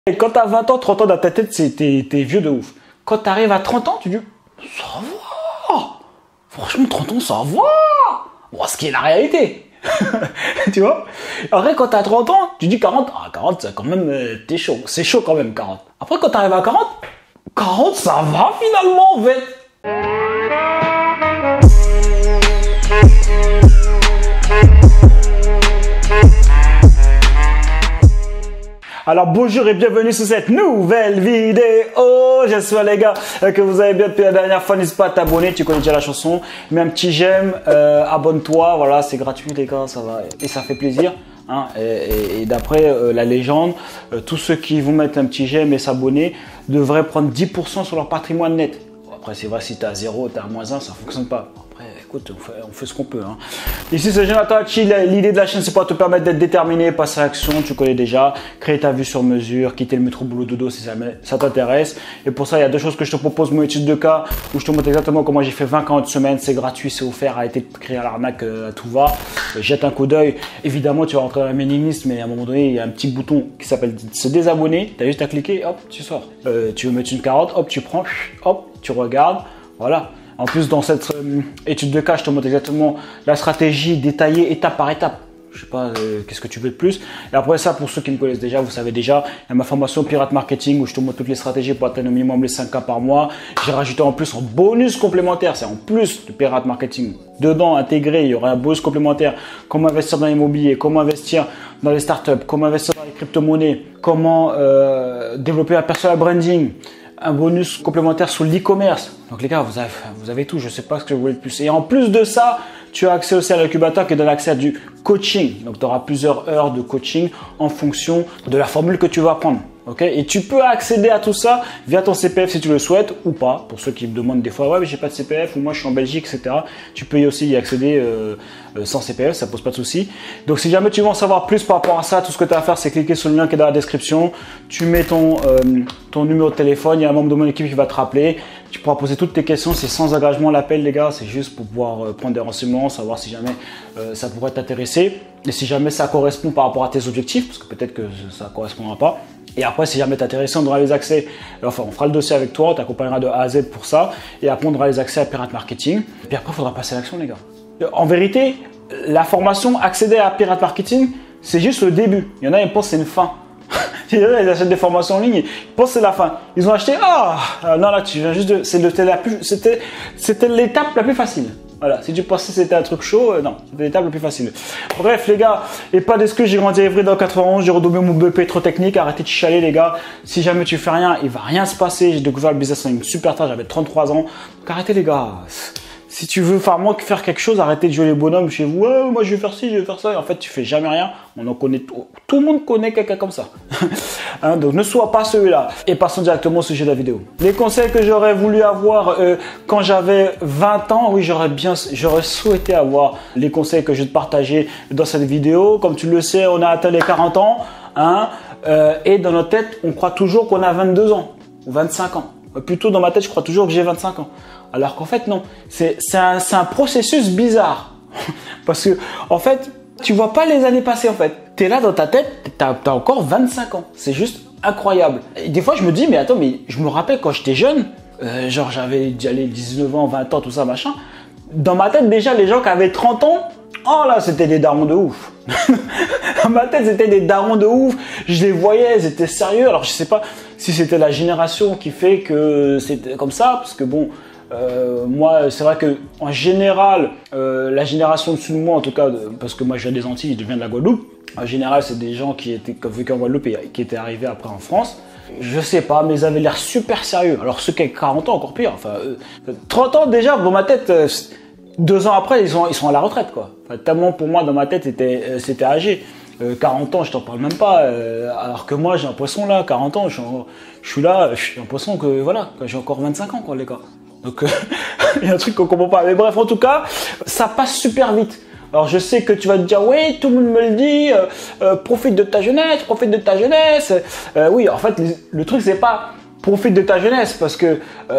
Et quand t'as 20 ans, 30 ans dans ta tête, t'es vieux de ouf. Quand t'arrives à 30 ans, tu dis, ça va. Franchement, 30 ans, ça va. Bon, ce qui est la réalité. Tu vois? Après, quand t'as 30 ans, tu dis 40. Ah, 40, c'est quand même, t'es chaud. C'est chaud quand même, 40. Après, quand t'arrives à 40, ça va finalement, en fait. Alors bonjour et bienvenue sur cette nouvelle vidéo. J'espère les gars que vous avez bien depuis la dernière fois. N'hésite pas à t'abonner, tu connais déjà la chanson. Mets un petit j'aime, abonne-toi, voilà, c'est gratuit les gars, ça va et ça fait plaisir. Hein, et d'après la légende, tous ceux qui vont mettre un petit j'aime et s'abonner devraient prendre 10% sur leur patrimoine net. Après c'est vrai, si tu as 0, tu as -1, ça fonctionne pas. Après écoute, on fait ce qu'on peut. Hein. Ici c'est Jonathan Hachi. L'idée de la chaîne c'est pas te permettre d'être déterminé, passer à l'action, tu connais déjà, créer ta vue sur mesure, quitter le métro boulot dodo si ça t'intéresse. Et pour ça il y a deux choses que je te propose, mon étude de cas où je te montre exactement comment j'ai fait 20 40 semaines, c'est gratuit, c'est offert, arrêtez de créer à l'arnaque à tout va. Jette un coup d'œil, évidemment tu vas rentrer dans la mailing list, mais à un moment donné il y a un petit bouton qui s'appelle se désabonner, tu as juste à cliquer, hop tu sors. Tu veux mettre une carotte, hop tu prends, hop tu regardes, voilà. En plus, dans cette étude de cas, je te montre exactement la stratégie détaillée étape par étape. Je sais pas, qu'est-ce que tu veux de plus. Et après ça, pour ceux qui me connaissent déjà, vous savez déjà, il y a ma formation Pirate Marketing où je te montre toutes les stratégies pour atteindre au minimum les 5K par mois. J'ai rajouté en plus en bonus complémentaire, c'est en plus de Pirate Marketing. Dedans, intégré, il y aura un bonus complémentaire. Comment investir dans l'immobilier, comment investir dans les startups, comment investir dans les crypto-monnaies, comment développer un personal branding. Un bonus complémentaire sur l'e-commerce. Donc les gars, vous avez tout, je sais pas ce que vous voulez de plus. Et en plus de ça, tu as accès aussi à l'incubateur qui donne accès à du coaching. Donc tu auras plusieurs heures de coaching en fonction de la formule que tu vas prendre. Okay, et tu peux accéder à tout ça via ton CPF si tu le souhaites ou pas. Pour ceux qui me demandent des fois, ouais mais j'ai pas de CPF ou moi je suis en Belgique, etc. Tu peux aussi y accéder sans CPF, ça pose pas de souci. Donc si jamais tu veux en savoir plus par rapport à ça, tout ce que tu as à faire c'est cliquer sur le lien qui est dans la description. Tu mets ton numéro de téléphone, il y a un membre de mon équipe qui va te rappeler. Tu pourras poser toutes tes questions, c'est sans engagement l'appel les gars, c'est juste pour pouvoir prendre des renseignements, savoir si jamais ça pourrait t'intéresser et si jamais ça correspond par rapport à tes objectifs, parce que peut-être que ça ne correspondra pas. Et après, si jamais t'es intéressé, on aura les accès. Enfin, on fera le dossier avec toi, on t'accompagnera de A à Z pour ça. Et après, on aura les accès à Pirate Marketing. Et puis après, il faudra passer à l'action, les gars. En vérité, la formation accéder à Pirate Marketing, c'est juste le début. Il y en a, ils pensent que c'est une fin. Ils achètent des formations en ligne, ils pensent que c'est la fin. Ils ont acheté, non, là, tu viens juste de. C'était l'étape la plus facile. Voilà, si tu pensais que c'était un truc chaud, non, c'était l'étape la plus facile. Bref, les gars, et pas d'excuses, j'ai grandi à Évry dans 91, j'ai redoublé mon BEP trop technique, arrêtez de chialer, les gars. Si jamais tu fais rien, il va rien se passer. J'ai découvert le business en une super tard, j'avais 33 ans. Donc arrêtez, les gars. Si tu veux faire quelque chose, arrêtez de jouer les bonhommes chez vous. Ouais, moi je vais faire ci, je vais faire ça. Et en fait, tu fais jamais rien. On en connaît tout le monde connaît quelqu'un comme ça. Hein, donc ne sois pas celui-là. Et passons directement au sujet de la vidéo. Les conseils que j'aurais voulu avoir quand j'avais 20 ans, oui, j'aurais souhaité avoir les conseils que je vais te partager dans cette vidéo. Comme tu le sais, on a atteint les 40 ans. Hein, et dans notre tête, on croit toujours qu'on a 22 ans ou 25 ans. Plutôt dans ma tête, je crois toujours que j'ai 25 ans. Alors qu'en fait, non. C'est un processus bizarre. Parce que, en fait, tu vois pas les années passées, en fait. Tu es là dans ta tête, tu as encore 25 ans. C'est juste incroyable. Et des fois, je me dis, mais attends, mais je me rappelle quand j'étais jeune, genre j'avais 19 ans, 20 ans, tout ça, machin. Dans ma tête, déjà, les gens qui avaient 30 ans, oh là, c'était des darons de ouf. Dans ma tête, c'était des darons de ouf. Je les voyais, ils étaient sérieux. Alors, je sais pas si c'était la génération qui fait que c'était comme ça, parce que bon, moi, c'est vrai que en général, la génération dessus de moi, en tout cas, parce que moi, je viens des Antilles, je viens de la Guadeloupe. En général, c'est des gens qui ont vécu en Guadeloupe et qui étaient arrivés après en France. Je sais pas, mais ils avaient l'air super sérieux. Alors, ceux qui ont 40 ans, encore pire. Enfin, 30 ans déjà, dans ma tête. 2 ans après, ils sont à la retraite, quoi. Enfin, tellement pour moi, dans ma tête, c'était âgé. 40 ans, je t'en parle même pas. Alors que moi, j'ai l'impression là, 40 ans, je suis là, j'ai l'impression que voilà, j'ai encore 25 ans, quoi, les gars. Donc, il y a un truc qu'on comprend pas. Mais bref, en tout cas, ça passe super vite. Alors, je sais que tu vas te dire, oui, tout le monde me le dit, profite de ta jeunesse, profite de ta jeunesse. Oui, en fait, le truc, c'est pas profite de ta jeunesse, parce que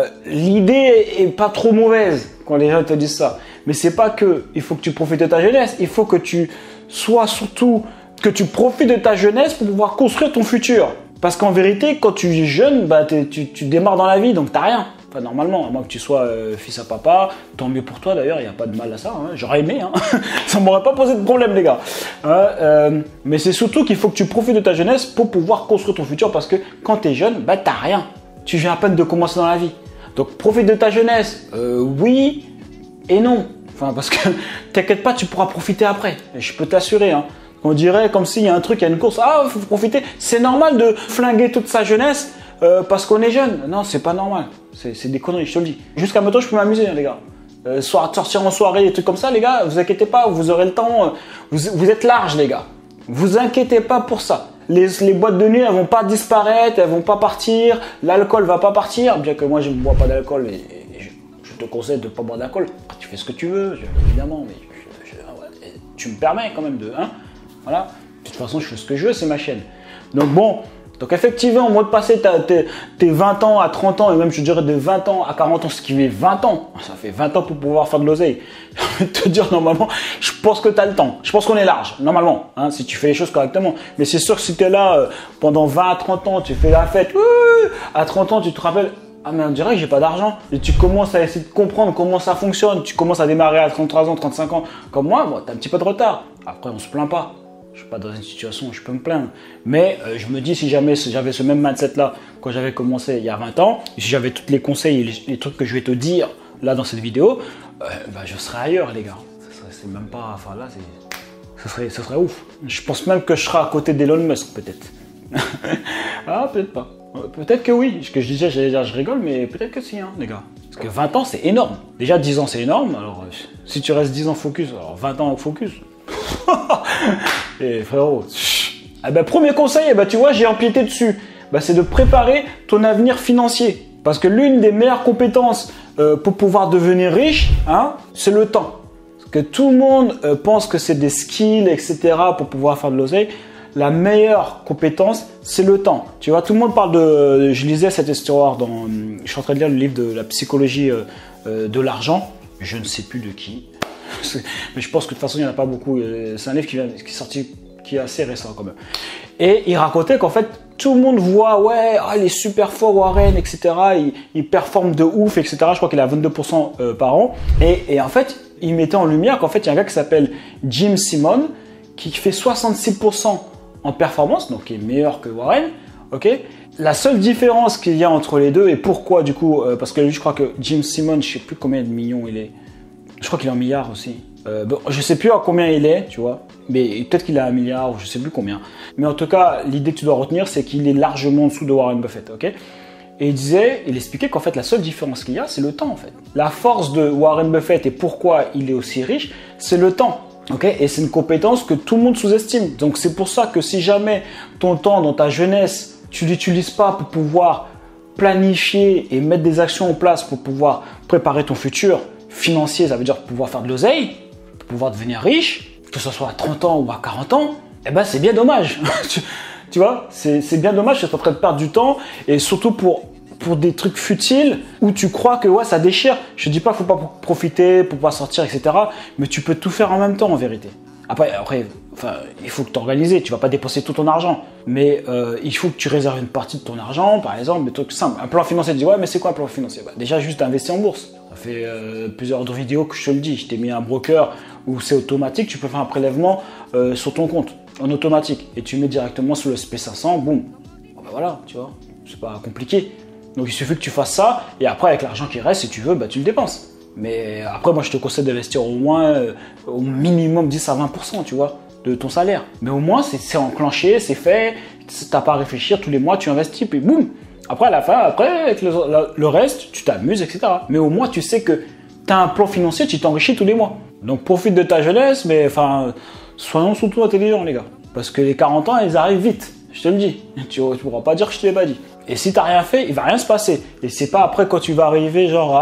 l'idée est pas trop mauvaise quand les gens te disent ça. Mais c'est pas que il faut que tu profites de ta jeunesse, il faut que tu sois surtout que tu profites de ta jeunesse pour pouvoir construire ton futur. Parce qu'en vérité, quand tu es jeune, bah, tu démarres dans la vie, donc tu n'as rien. Enfin, normalement, à moins que tu sois fils à papa, tant mieux pour toi d'ailleurs, il n'y a pas de mal à ça. Hein. J'aurais aimé, hein. Ça ne m'aurait pas posé de problème, les gars. Mais c'est surtout qu'il faut que tu profites de ta jeunesse pour pouvoir construire ton futur, parce que quand tu es jeune, bah, tu n'as rien. Tu viens à peine de commencer dans la vie. Donc, profite de ta jeunesse. Oui et non. Enfin, parce que t'inquiète pas, tu pourras profiter après. Et je peux t'assurer, hein. On dirait comme s'il y a un truc, il y a une course. Ah, faut profiter. C'est normal de flinguer toute sa jeunesse parce qu'on est jeune. Non, c'est pas normal. C'est des conneries, je te le dis. Jusqu'à maintenant, je peux m'amuser, hein, les gars. Sortir en soirée, des trucs comme ça, les gars, vous inquiétez pas, vous aurez le temps. Vous êtes large, les gars. Vous inquiétez pas pour ça. Les boîtes de nuit, elles vont pas disparaître, elles vont pas partir. L'alcool va pas partir, bien que moi, je ne bois pas d'alcool et je te conseille de ne pas boire d'alcool. Tu fais ce que tu veux, évidemment, mais tu me permets quand même de... Hein, voilà. De toute façon, je fais ce que je veux, c'est ma chaîne. Donc bon, donc effectivement, moi de passer tes 20 ans à 30 ans, et même je dirais de 20 ans à 40 ans, ce qui fait 20 ans, ça fait 20 ans pour pouvoir faire de l'oseille. Je vais te dire, normalement, je pense que tu as le temps. Je pense qu'on est large, normalement, hein, si tu fais les choses correctement. Mais c'est sûr que si tu es là pendant 20 à 30 ans, tu fais la fête, à 30 ans, tu te rappelles, ah mais on dirait que j'ai pas d'argent. Et tu commences à essayer de comprendre comment ça fonctionne. Tu commences à démarrer à 33 ans, 35 ans. Comme moi, tu as un petit peu de retard. Après, on se plaint pas. Je suis pas dans une situation où je peux me plaindre. Mais je me dis, si jamais j'avais ce même mindset-là quand j'avais commencé il y a 20 ans, si j'avais tous les conseils et les trucs que je vais te dire là dans cette vidéo, bah, je serais ailleurs, les gars. C'est même pas... Enfin là, ce serait ouf. Je pense même que je serais à côté d'Elon Musk, peut-être. Ah, peut-être pas. Peut-être que oui. Ce que je disais, j'allais dire, je rigole, mais peut-être que si, hein, les gars. Parce que 20 ans, c'est énorme. Déjà, 10 ans, c'est énorme. Alors, si tu restes 10 ans focus, alors 20 ans focus. Et frérot, eh ben, premier conseil, eh ben, tu vois, j'ai empiété dessus. Ben, c'est de préparer ton avenir financier. Parce que l'une des meilleures compétences pour pouvoir devenir riche, hein, c'est le temps. Parce que tout le monde pense que c'est des skills, etc. pour pouvoir faire de l'oseille. La meilleure compétence, c'est le temps. Tu vois, tout le monde parle de... Je lisais cette histoire je suis en train de lire le livre de la psychologie de l'argent. Je ne sais plus de qui. Mais je pense que de toute façon, il n'y en a pas beaucoup. C'est un livre qui est sorti, qui est assez récent quand même. Et il racontait qu'en fait, tout le monde voit, ouais, il est super fort Warren, etc. Il performe de ouf, etc. Je crois qu'il est à 22% par an. Et en fait, il mettait en lumière qu'en fait, il y a un gars qui s'appelle Jim Simon qui fait 66% en performance, donc qui est meilleur que Warren, ok. La seule différence qu'il y a entre les deux, et pourquoi du coup, parce que lui, je crois que Jim Simon, je sais plus combien de millions il est, je crois qu'il est en milliards aussi. Bon, je sais plus à combien il est, tu vois, mais peut-être qu'il a 1 milliard ou je sais plus combien. Mais en tout cas, l'idée que tu dois retenir, c'est qu'il est largement en dessous de Warren Buffett, ok. Et il expliquait qu'en fait, la seule différence qu'il y a, c'est le temps en fait. La force de Warren Buffett et pourquoi il est aussi riche, c'est le temps. Okay, et c'est une compétence que tout le monde sous-estime. Donc c'est pour ça que si jamais ton temps dans ta jeunesse, tu l'utilises pas pour pouvoir planifier et mettre des actions en place pour pouvoir préparer ton futur financier, ça veut dire pouvoir faire de l'oseille, pouvoir devenir riche, que ce soit à 30 ans ou à 40 ans, eh ben c'est bien dommage. Tu vois, c'est bien dommage, tu es en train de perdre du temps et surtout pour des trucs futiles où tu crois que ouais, ça déchire. Je ne dis pas qu'il ne faut pas profiter pour pouvoir sortir, etc. Mais tu peux tout faire en même temps en vérité. Après enfin, il faut que tu organises. Tu ne vas pas dépenser tout ton argent. Mais il faut que tu réserves une partie de ton argent, par exemple, des trucs simples. Un plan financier, tu dis ouais, mais c'est quoi un plan financier? Bah, déjà, juste investir en bourse. Ça fait plusieurs autres vidéos que je te le dis. Je t'ai mis un broker où c'est automatique. Tu peux faire un prélèvement sur ton compte en automatique. Et tu mets directement sur le SP500, boum. Bah, voilà, tu vois. C'est pas compliqué. Donc il suffit que tu fasses ça et après avec l'argent qui reste, si tu veux, bah, tu le dépenses. Mais après moi je te conseille d'investir au moins au minimum 10 à 20%, tu vois, de ton salaire. Mais au moins c'est enclenché, c'est fait, t'as pas à réfléchir, tous les mois tu investis puis boum. Après à la fin, avec le reste, tu t'amuses, etc. Mais au moins tu sais que tu as un plan financier, tu t'enrichis tous les mois. Donc profite de ta jeunesse, mais enfin soyons surtout intelligents les gars. Parce que les 40 ans ils arrivent vite. Je te le dis, tu ne pourras pas dire que je te l'ai pas dit. Et si tu n'as rien fait, il va rien se passer. Et c'est pas après quand tu vas arriver genre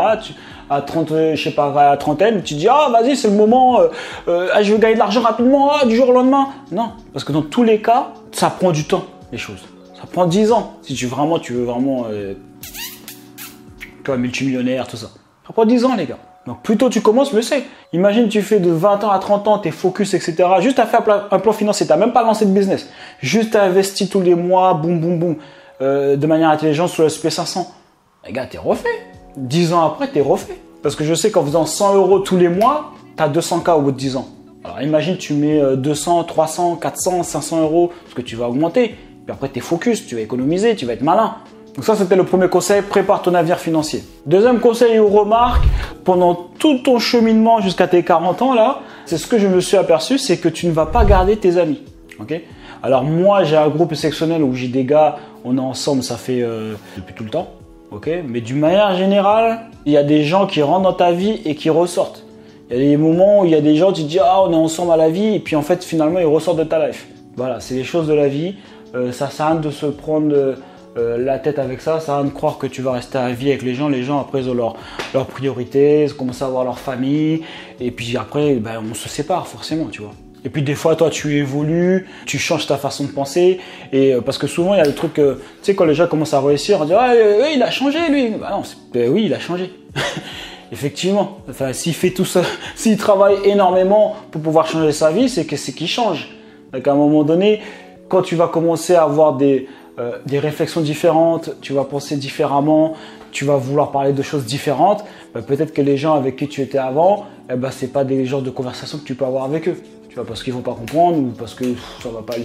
à 30, je sais pas, à la trentaine, tu dis ah vas-y c'est le moment, je veux gagner de l'argent rapidement du jour au lendemain. Non, parce que dans tous les cas, ça prend du temps les choses. Ça prend 10 ans si tu veux vraiment, toi multimillionnaire tout ça. Ça prend 10 ans les gars. Donc plus tôt tu commences, mieux c'est. Imagine tu fais de 20 ans à 30 ans, t'es focus, etc. Juste à faire un plan financier, t'as même pas lancé de business. Juste à investir tous les mois, boum, boum, boum, de manière intelligente sur le SP500. Les gars, t'es refait. 10 ans après, t'es refait. Parce que je sais qu'en faisant 100 € tous les mois, t'as 200K au bout de 10 ans. Alors imagine tu mets 200, 300, 400, 500 €, parce que tu vas augmenter. Puis après, t'es focus, tu vas économiser, tu vas être malin. Donc ça, c'était le premier conseil, prépare ton avenir financier. Deuxième conseil ou remarque, pendant tout ton cheminement jusqu'à tes 40 ans, là, c'est ce que je me suis aperçu, c'est que tu ne vas pas garder tes amis. Okay. Alors moi, j'ai un groupe exceptionnel où j'ai des gars, on est ensemble, ça fait depuis tout le temps. Okay. Mais d'une manière générale, il y a des gens qui rentrent dans ta vie et qui ressortent. Il y a des moments où il y a des gens, tu te dis, ah, on est ensemble à la vie, et puis en fait, finalement, ils ressortent de ta life. Voilà, c'est les choses de la vie. Ça sert à rien de se prendre la tête avec ça, ça sert à rien de croire que tu vas rester à vie avec les gens après ils ont leurs priorités, ils commencent à avoir leur famille, et puis après ben, on se sépare forcément, tu vois. Et puis des fois toi tu évolues, tu changes ta façon de penser, et parce que souvent il y a le truc, tu sais quand les gens commencent à réussir, on dit ah il a changé lui, bah non, oui il a changé. Effectivement, enfin, s'il fait tout ça, s'il travaille énormément pour pouvoir changer sa vie, c'est qu'il change. Donc à un moment donné, quand tu vas commencer à avoir des réflexions différentes, tu vas penser différemment, tu vas vouloir parler de choses différentes, bah, peut-être que les gens avec qui tu étais avant, eh ben, ce n'est pas des genres de conversations que tu peux avoir avec eux. Tu vois, parce qu'ils ne vont pas comprendre ou parce que ça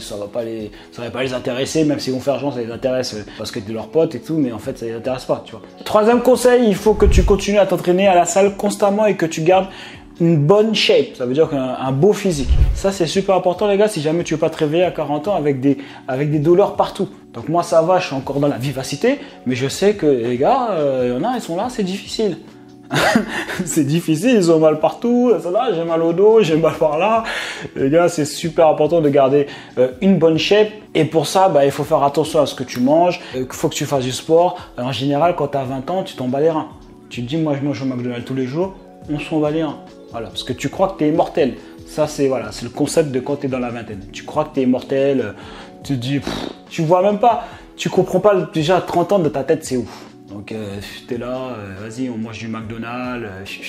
va pas les intéresser, même s'ils vont faire genre ça les intéresse parce que tu es leur pote et tout, mais en fait ça les intéresse pas, tu vois. Troisième conseil, il faut que tu continues à t'entraîner à la salle constamment et que tu gardes une bonne shape, ça veut dire un beau physique. Ça c'est super important les gars, si jamais tu veux pas te réveiller à 40 ans avec des douleurs partout. Donc moi ça va, je suis encore dans la vivacité, mais je sais que les gars, il y en a, ils sont là, c'est difficile. C'est difficile, ils ont mal partout, là, j'ai mal au dos, j'ai mal par là. Les gars, c'est super important de garder une bonne shape. Et pour ça, bah, il faut faire attention à ce que tu manges, il faut que tu fasses du sport. En général, quand tu as 20 ans, tu t'en bats les reins. Tu te dis, moi je mange au McDonald's tous les jours, on s'en bat les reins. Voilà, parce que tu crois que tu es immortel. Ça, c'est voilà, le concept de quand tu es dans la vingtaine. Tu crois que tu es immortel, tu te dis, tu vois même pas, tu comprends pas déjà à 30 ans de ta tête, c'est ouf. Donc, tu es là, vas-y, on mange du McDonald's,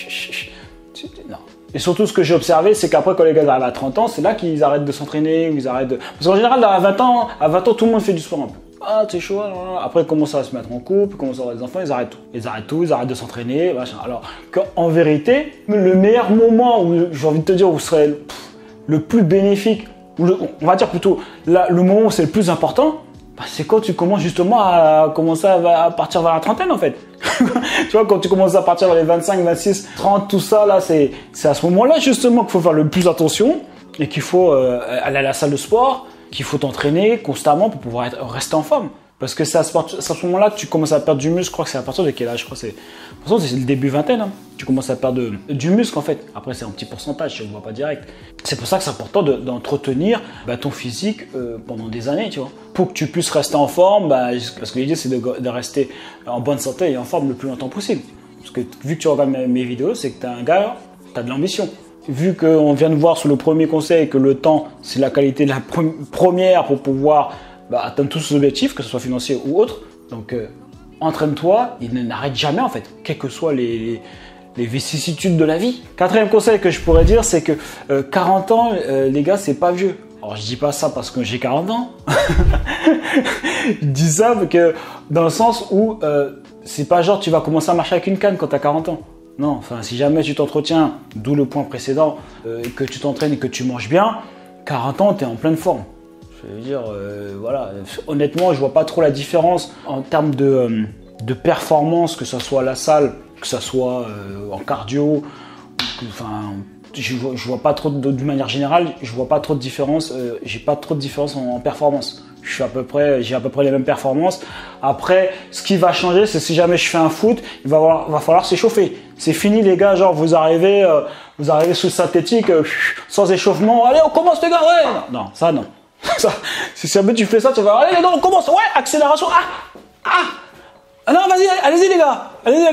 non. Et surtout, ce que j'ai observé, c'est qu'après, quand les gars arrivent à 30 ans, c'est là qu'ils arrêtent de s'entraîner, ou ils arrêtent de... Parce qu'en général, à 20 ans, tout le monde fait du sport un peu. Ah, c'est chaud, après, ils commencent à se mettre en couple, ils commencent à avoir des enfants, ils arrêtent tout. Ils arrêtent de s'entraîner, machin. Alors qu'en vérité, le meilleur moment où, j'ai envie de te dire, où vous serez le plus bénéfique, on va dire plutôt, là, le moment où c'est le plus important, bah, c'est quand tu commences justement à commencer à partir vers la trentaine en fait. Tu vois, quand tu commences à partir vers les 25, 26, 30, tout ça, là, c'est à ce moment-là justement qu'il faut faire le plus attention et qu'il faut aller à la salle de sport, qu'il faut t'entraîner constamment pour pouvoir rester en forme. Parce que c'est à ce moment-là que tu commences à perdre du muscle. Je crois que c'est à partir de quel âge? Je crois que c'est le début vingtaine. Hein. Tu commences à perdre du muscle en fait. Après, c'est un petit pourcentage, tu ne le vois pas direct. C'est pour ça que c'est important d'entretenir ton physique pendant des années, tu vois. Pour que tu puisses rester en forme, parce que l'idée c'est de rester en bonne santé et en forme le plus longtemps possible. Parce que vu que tu regardes mes vidéos, c'est que tu es un gars, tu as de l'ambition. Vu qu'on vient de voir sur le premier conseil que le temps, c'est la qualité de la première pour pouvoir atteindre tous ces objectifs, que ce soit financier ou autre. Donc, entraîne-toi, il n'arrête jamais en fait, quelles que soient les vicissitudes de la vie. Quatrième conseil que je pourrais dire, c'est que 40 ans, les gars, c'est pas vieux. Alors, je dis pas ça parce que j'ai 40 ans. Je dis ça parce que dans le sens où c'est pas genre tu vas commencer à marcher avec une canne quand tu as 40 ans. Non, enfin, si jamais tu t'entretiens, d'où le point précédent, que tu t'entraînes et que tu manges bien, 40 ans, tu es en pleine forme. Je veux dire, voilà, honnêtement, je vois pas trop la différence en termes de performance, que ce soit à la salle, que ce soit en cardio, enfin, je vois pas trop, d'une manière générale, je vois pas trop de différence, j'ai pas trop de différence en performance. J'ai à peu près les mêmes performances. Après, ce qui va changer, c'est si jamais je fais un foot, il va falloir s'échauffer. C'est fini les gars, genre vous arrivez sous synthétique, sans échauffement. Allez, on commence les gars, ouais. Non, ça non. Ça, si jamais tu fais ça, tu vas allez, non, on commence, ouais, accélération. Ah non, vas-y, allez-y les gars,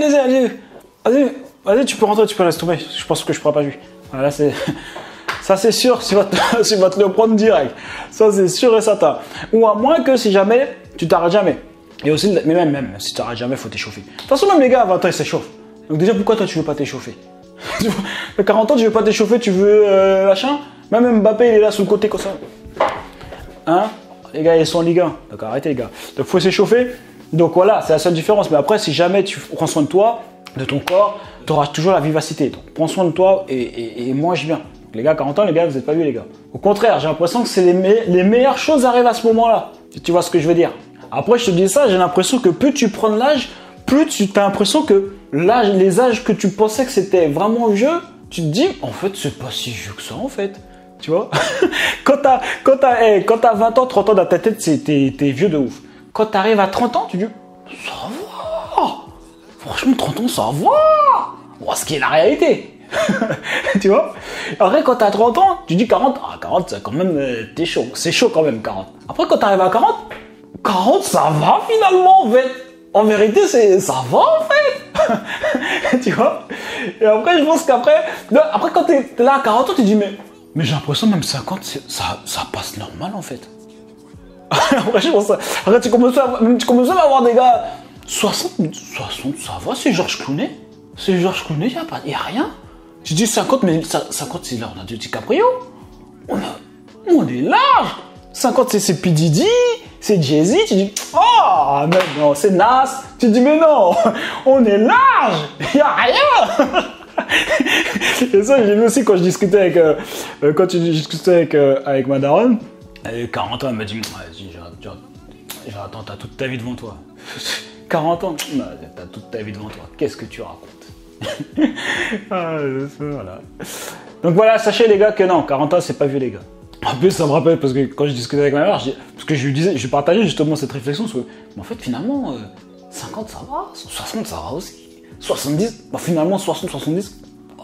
allez, tu peux rentrer, tu peux laisser tomber. Je pense que je pourrai pas jouer. Voilà, ça c'est sûr, tu vas te le prendre direct. Ça c'est sûr et certain. Ou à moins que si jamais tu t'arrêtes jamais. Et aussi, mais même si tu t'arrêtes jamais, il faut t'échauffer. De toute façon, même les gars à 20 ans ils s'échauffent. Donc déjà, pourquoi toi tu veux pas t'échauffer? À 40 ans, tu veux pas t'échauffer, tu veux machin. Même Mbappé, il est là sur le côté comme ça. Hein? Les gars, ils sont en Ligue 1. Donc arrêtez les gars. Donc faut s'échauffer. Donc voilà, c'est la seule différence. Mais après, si jamais tu prends soin de toi, de ton corps, tu auras toujours la vivacité. Donc prends soin de toi et mange bien. Les gars, 40 ans, les gars, vous n'êtes pas vieux les gars. Au contraire, j'ai l'impression que c'est les meilleures choses arrivent à ce moment-là. Tu vois ce que je veux dire? Après, je te dis ça, j'ai l'impression que plus tu prends de l'âge, plus tu as l'impression que l'âge, les âges que tu pensais que c'était vraiment vieux, tu te dis, en fait, c'est pas si vieux que ça, en fait. Tu vois? Quand t'as 20 ans, 30 ans dans ta tête, t'es vieux de ouf. Quand t'arrives à 30 ans, tu dis, ça va. Franchement, 30 ans, ça va. Bon, ce qui est la réalité. Tu vois? Après, quand t'as 30 ans, tu dis 40. Ah, 40, ça, quand même, t'es chaud. C'est chaud quand même, 40. Après, quand t'arrives à 40, ça va finalement, en fait. En vérité, ça va, en fait. Tu vois? Et après, je pense qu'après, quand t'es là à 40 ans, tu dis, mais j'ai l'impression même 50, ça passe normal, en fait. Après, je pense ça. Après, tu commences à avoir des gars, 60, ça va, c'est Georges Clooney. C'est Georges Clooney, il n'y a rien. Tu dis 50, mais 50, c'est Leonardo DiCaprio. On est large. 50, c'est P. Diddy, c'est Jay-Z. Tu dis, oh, mais non, c'est Nas. Tu dis, mais non, on est large. Il n'y a rien. Et ça, j'ai vu aussi quand je discutais avec ma daronne. Elle a 40 ans, elle m'a dit, attends, t'as toute ta vie devant toi. 40 ans, t'as toute ta vie devant toi. Qu'est-ce que tu racontes? Voilà. Donc voilà, sachez les gars que non, 40 ans, c'est pas vieux les gars. En plus, ça me rappelle parce que quand je discutais avec ma mère, parce que je lui partageais justement cette réflexion, mais en fait, finalement, 50 ça va, 60 ça va aussi, 70, finalement 60, 70,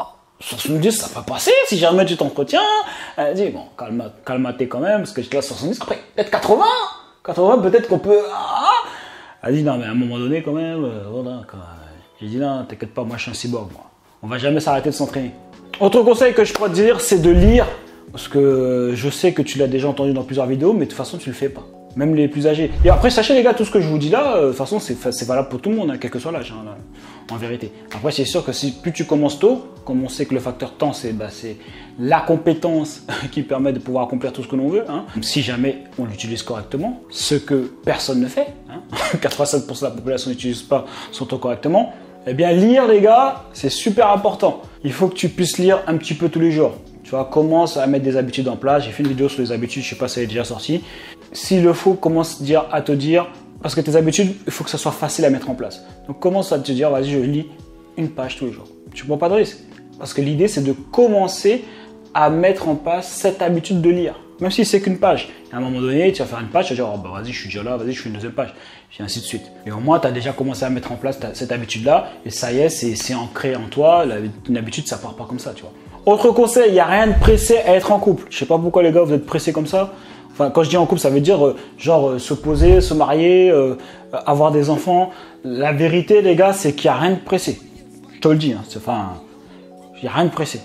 70 ça peut passer si jamais tu t'entretiens. Elle dit, bon, calme-toi quand même, parce que j'étais là 70, après peut-être 80 peut-être qu'on peut. Elle dit, non, mais à un moment donné, quand même, voilà, quand même. J'ai dit, non, t'inquiète pas, moi je suis un cyborg, moi. On va jamais s'arrêter de s'entraîner. Autre conseil que je pourrais te dire, c'est de lire. Parce que je sais que tu l'as déjà entendu dans plusieurs vidéos, mais de toute façon, tu le fais pas. Même les plus âgés. Et après, sachez les gars, tout ce que je vous dis là, de toute façon, c'est valable pour tout le monde, hein, quel que soit l'âge, hein, en vérité. Après, c'est sûr que plus tu commences tôt, comme on sait que le facteur temps, c'est la compétence qui permet de pouvoir accomplir tout ce que l'on veut, hein. Si jamais on l'utilise correctement, ce que personne ne fait, hein. 87% de la population n'utilise pas son temps correctement. Eh bien, lire, les gars, c'est super important. Il faut que tu puisses lire un petit peu tous les jours. Tu vois, commence à mettre des habitudes en place. J'ai fait une vidéo sur les habitudes, je sais pas si elle est déjà sortie. S'il le faut, commence à te dire, parce que tes habitudes, il faut que ça soit facile à mettre en place. Donc, commence à te dire, vas-y, je lis une page tous les jours. Tu ne prends pas de risque. Parce que l'idée, c'est de commencer à mettre en place cette habitude de lire. Même si c'est qu'une page. À un moment donné, tu vas faire une page, tu vas dire, oh, bah, vas-y, je suis déjà là, vas-y, je fais une deuxième page. Et ainsi de suite. Et au moins, tu as déjà commencé à mettre en place cette habitude-là. Et ça y est, c'est ancré en toi. Une habitude, ça part pas comme ça, tu vois. Autre conseil, il n'y a rien de pressé à être en couple. Je sais pas pourquoi les gars, vous êtes pressés comme ça. Enfin, quand je dis en couple, ça veut dire se poser, se marier, avoir des enfants. La vérité, les gars, c'est qu'il n'y a rien de pressé. Je te le dis, hein, il n'y a rien de pressé.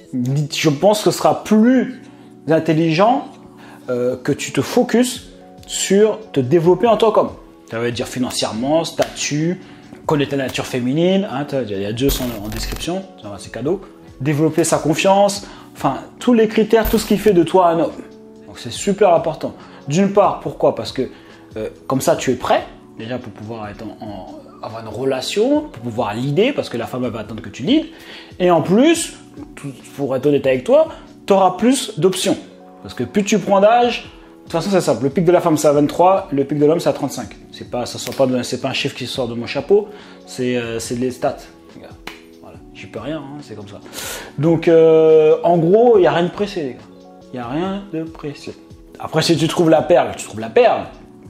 Je pense que ce sera plus intelligent que tu te focuses sur te développer en tant qu'homme. Ça veut dire financièrement, statut, connaître la nature féminine. Hein, il y a Dieu en description, c'est cadeau. Développer sa confiance, enfin, tous les critères, tout ce qui fait de toi un homme. Donc, c'est super important. D'une part, pourquoi? Parce que comme ça, tu es prêt, déjà, pour pouvoir avoir une relation, pour pouvoir leader, parce que la femme, elle va attendre que tu leads. Et en plus, pour être honnête avec toi, tu auras plus d'options. Parce que plus tu prends d'âge, de toute façon, c'est simple. Le pic de la femme, c'est à 23, le pic de l'homme, c'est à 35. C'est pas un chiffre qui sort de mon chapeau, c'est les stats. J'y peux rien, hein, c'est comme ça. Donc, en gros, il n'y a rien de pressé, les gars. Il n'y a rien de pressé. Après, si tu trouves la perle, tu trouves la perle.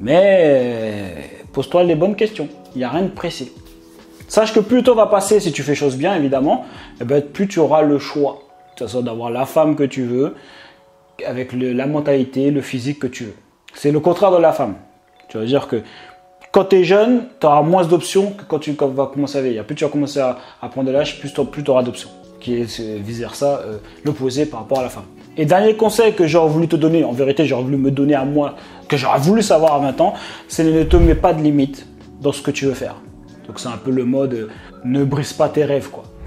Mais pose-toi les bonnes questions. Il n'y a rien de pressé. Sache que plus le temps va passer, si tu fais choses bien, évidemment, eh ben, plus tu auras le choix. De toute façon, d'avoir la femme que tu veux, avec la mentalité, le physique que tu veux. C'est le contraire de la femme. Tu vas dire que quand tu es jeune, tu auras moins d'options que quand tu vas commencer à vieillir. Plus tu vas commencer à prendre de l'âge, plus tu auras d'options. Qui est vice-versa, l'opposé par rapport à la femme. Et dernier conseil que j'aurais voulu te donner, en vérité j'aurais voulu me donner à moi, que j'aurais voulu savoir à 20 ans, c'est ne te mets pas de limite dans ce que tu veux faire. Donc c'est un peu le mode ne brise pas tes rêves, quoi.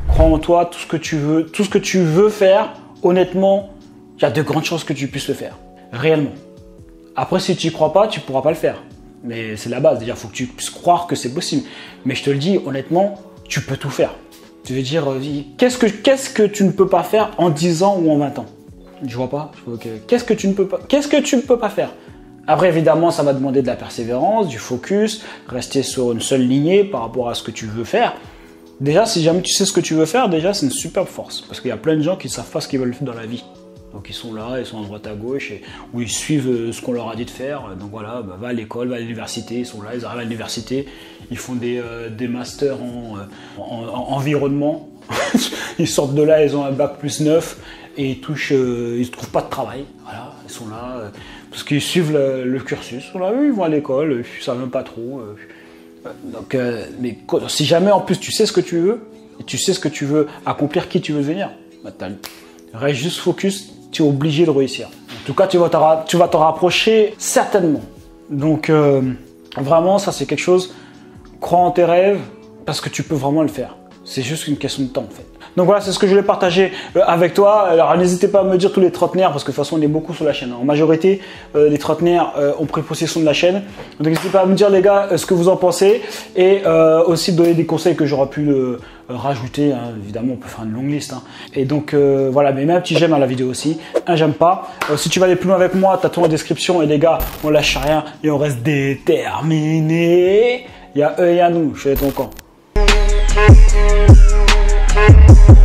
crois en toi, tout ce que tu veux faire, honnêtement, il y a de grandes chances que tu puisses le faire, réellement. Après, si tu n'y crois pas, tu ne pourras pas le faire. Mais c'est la base, déjà, il faut que tu puisses croire que c'est possible. Mais je te le dis, honnêtement, tu peux tout faire. Tu veux dire, qu'est-ce que tu ne peux pas faire en 10 ans ou en 20 ans? Je vois pas. Qu'est-ce que tu ne peux pas faire? Après, évidemment, ça va demander de la persévérance, du focus, rester sur une seule lignée par rapport à ce que tu veux faire. Déjà, si jamais tu sais ce que tu veux faire, déjà, c'est une superbe force. Parce qu'il y a plein de gens qui ne savent pas ce qu'ils veulent faire dans la vie. Donc, ils sont là, ils sont à droite à gauche, où ils suivent ce qu'on leur a dit de faire. Donc, voilà, va à l'école, va à l'université, ils sont là, ils arrivent à l'université, ils font des masters en environnement. Ils sortent de là, ils ont un bac +9 et ils ne trouvent pas de travail. Voilà, ils sont là, parce qu'ils suivent le cursus. Ils sont là, ils vont à l'école, ils ne savent même pas trop. Donc, mais si jamais en plus tu sais ce que tu veux, et tu sais ce que tu veux accomplir, qui tu veux devenir, reste juste focus, tu es obligé de réussir. En tout cas, tu vas t'en rapprocher certainement. Donc, vraiment, ça c'est quelque chose, crois en tes rêves, parce que tu peux vraiment le faire. C'est juste une question de temps en fait. Donc voilà, c'est ce que je voulais partager avec toi. Alors n'hésitez pas à me dire tous les trentenaires, parce que de toute façon on est beaucoup sur la chaîne. En majorité, les trentenaires ont pris possession de la chaîne. Donc n'hésitez pas à me dire les gars ce que vous en pensez, et aussi donner des conseils que j'aurais pu rajouter. Hein. Évidemment, on peut faire une longue liste. Hein. Et donc voilà, mais mets un petit j'aime à la vidéo aussi, un j'aime pas. Si tu veux aller plus loin avec moi, t'as tout en description. Et les gars, on lâche rien et on reste déterminés. Il y a eux et il y a nous, je suis dans ton camp.